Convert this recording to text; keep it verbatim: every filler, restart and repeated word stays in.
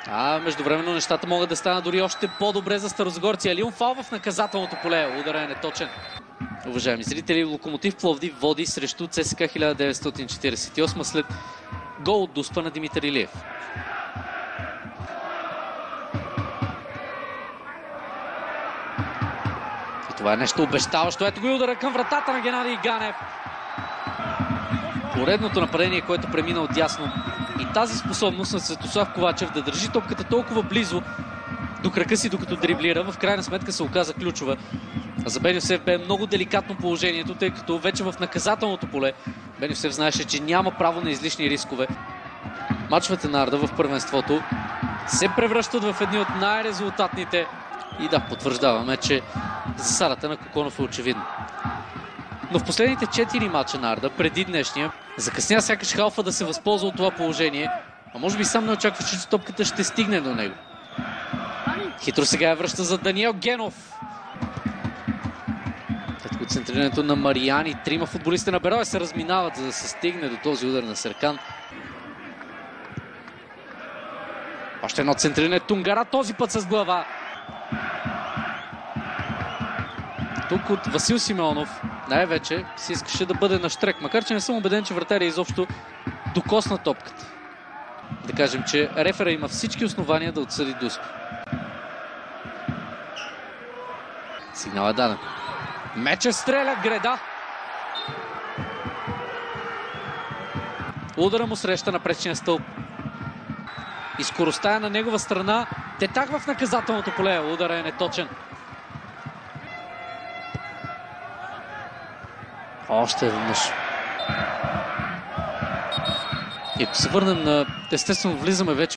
А междувременно нещата могат да станат дори още по-добре за старозагорци. Алион фал в наказателното поле. Ударът е неточен. Уважаеми зрители, Локомотив Пловдив води срещу ЦСКА хиляда деветстотин четиридесет и осма след гол от Дуспа на Димитър Илиев. И това е нещо обещаващо. Ето го и удара към вратата на Геннадий Ганев. Поредното нападение, което премина от дясно. И тази способност на Светослав Ковачев да държи топката толкова близо до крака си, докато дриблира, в крайна сметка се оказа ключова. А за Бен Йосеф бе много деликатно положението, тъй като вече в наказателното поле Бен Йосеф знаеше, че няма право на излишни рискове. Мачовете на Арда в първенството се превръщат в едни от най-резултатните. И да, потвърждаваме, че засадата на Коконов е очевидно. Но в последните четири мача на Арда, преди днешния, закъсня сякаш Халфа да се възползва от това положение, а може би сам не очакваше, че топката ще стигне до него. Хитро сега я връща за Даниел Генов. След концентрирането на Мариани, трима футболисти на Берое се разминават, за да се стигне до този удар на Серкан. Още едно центриране Тунгара, този път с глава. Тук от Васил Симеонов най-вече си искаше да бъде на щрек, макар че не съм убеден, че вратаря изобщо докосна топката. Да кажем, че рефера има всички основания да отсъди Дуспа. Сигнал е даден. Меча стреля Греда. Удара му среща на пречния стълб. И скоростта е на негова страна. Тетак в наказателното поле. Удара е неточен. Още веднъж. И ако се върнем на... Естествено, влизаме вече